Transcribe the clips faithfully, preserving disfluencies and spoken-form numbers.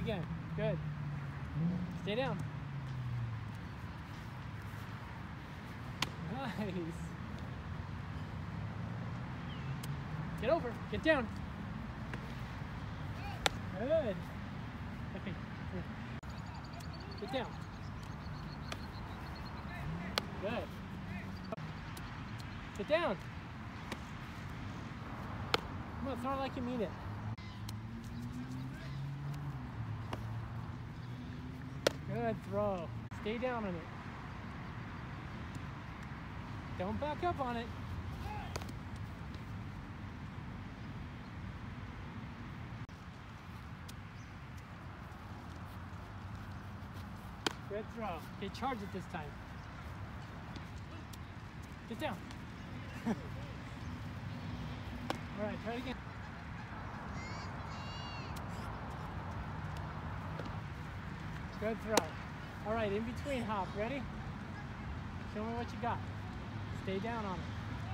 again. Good. Stay down. Nice. Get over. Get down. Good. Okay. Get down. Good. Get down. Come on, throw it like you mean it. Good throw. Stay down on it. Don't back up on it. Good throw. Okay, charge it this time. Get down. All right, try it again. Good throw. All right, in between hop. Ready? Show me what you got. Stay down on it.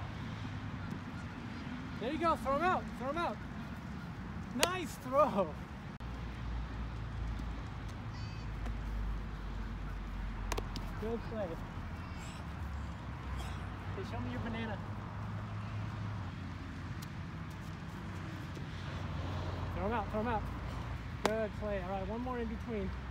There you go. Throw him out. Throw him out. Nice throw. Good play. Okay, show me your banana. Throw him out. Throw him out. Good play. All right, one more in between.